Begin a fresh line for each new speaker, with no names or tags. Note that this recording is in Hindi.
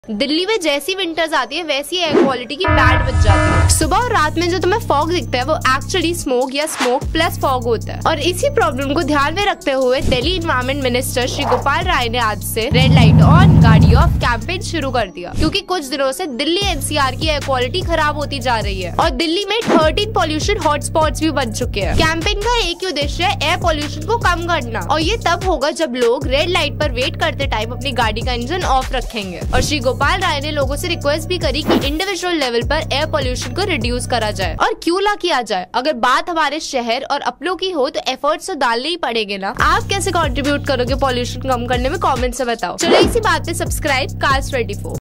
दिल्ली में जैसी विंटर्स आती है वैसी एयर क्वालिटी की बैड बच जाती है। सुबह और रात में जो तुम्हें फॉग दिखता है वो एक्चुअली स्मोक या स्मोक प्लस फॉग होता है। और इसी प्रॉब्लम को ध्यान में रखते हुए दिल्ली एनवायरमेंट मिनिस्टर श्री गोपाल राय ने आज से रेड लाइट ऑन गाड़ी ऑफ कैंपेन शुरू कर दिया, क्योंकि कुछ दिनों से दिल्ली एनसीआर की एयर क्वालिटी खराब होती जा रही है और दिल्ली में 13 पॉल्यूशन हॉटस्पॉट्स भी बन चुके हैं। कैंपेन का एक ही उद्देश्य है एयर पॉल्यूशन को कम करना, और ये तब होगा जब लोग रेड लाइट पर वेट करते टाइम अपनी गाड़ी का इंजन ऑफ रखेंगे। और श्री गोपाल राय ने लोगों से रिक्वेस्ट भी करी कि इंडिविजुअल लेवल पर एयर पोल्यूशन को रिड्यूस करा जाए। और क्यों ना किया जाए, अगर बात हमारे शहर और अपनों की हो तो एफर्ट्स तो डालने ही पड़ेंगे ना। आप कैसे कंट्रीब्यूट करोगे पोल्यूशन कम करने में, कमेंट से बताओ। चलो इसी बात पे सब्सक्राइब Cars 24।